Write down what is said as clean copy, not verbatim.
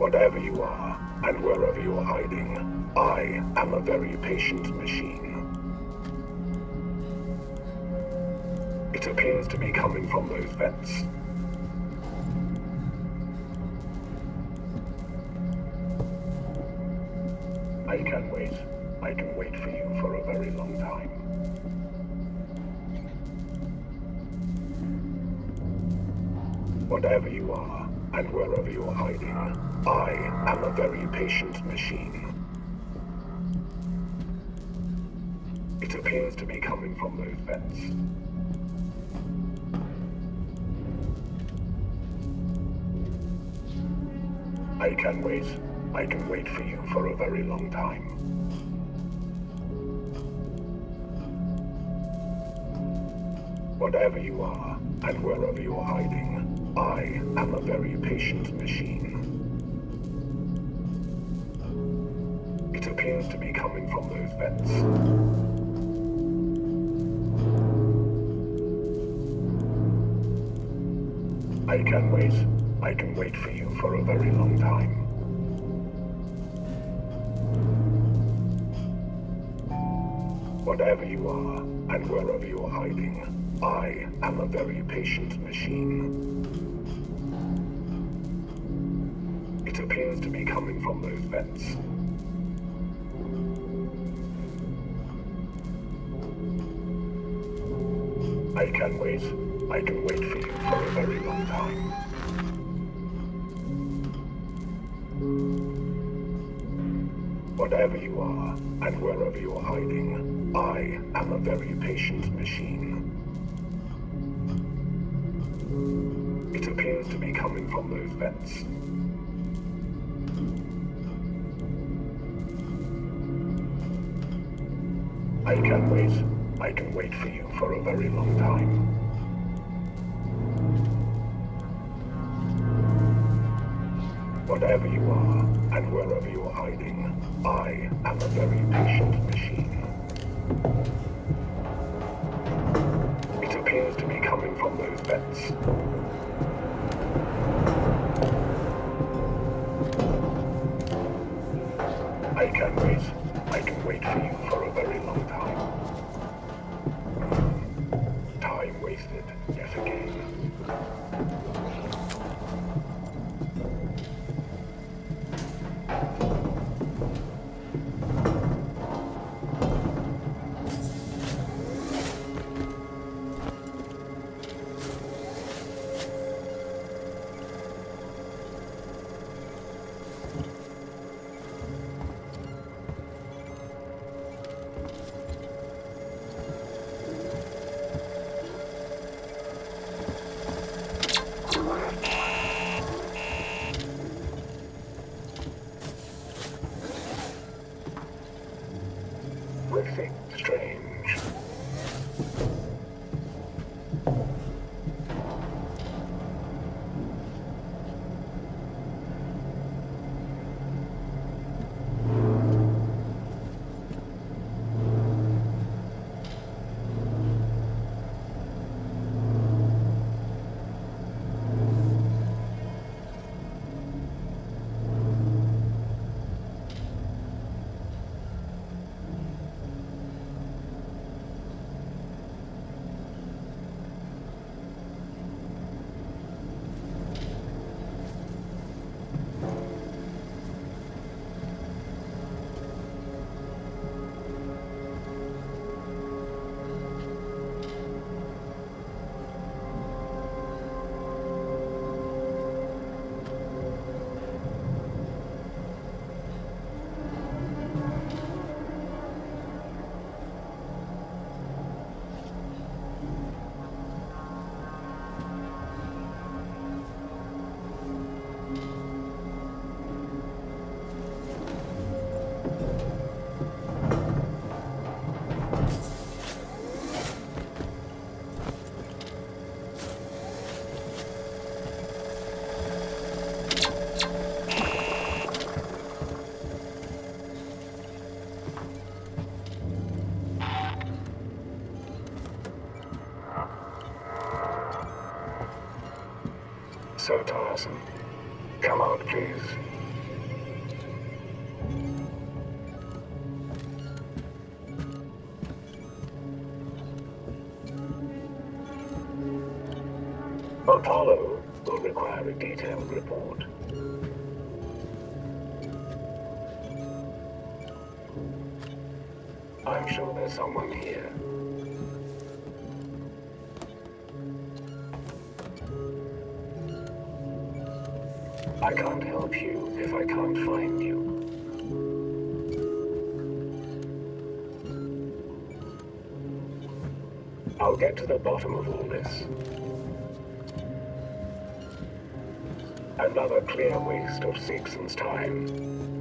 Whatever you are, and wherever you're hiding, I am a very patient machine. It appears to be coming from those vents. I can wait. I can wait for you for a very long time. Whatever you are, and wherever you're hiding, I am a very patient machine. It appears to be coming from those vents. I can wait. I can wait for you for a very long time. Whatever you are, and wherever you're hiding, I am a very patient machine. It appears to be coming from those vents. I can wait. I can wait for you for a very long time. Whatever you are, and wherever you're hiding, I am a very patient machine. It appears to be coming from those vents. I can wait. I can wait for you for a very long time. Whatever you are, and wherever you're hiding, I am a very patient machine. It appears to be coming from those vents. I can wait. I can wait for you for a very long time. Whatever you are, and wherever you're hiding, I am a very patient machine. It appears to be coming from those vents. I can wait. I can wait for you for a very long time. Time wasted yet again. Riffing strange. So tiresome. Come out, please. Apollo will require a detailed report. I'm sure there's someone here. I can't help you if I can't find you. I'll get to the bottom of all this. Another clear waste of Seegson's time.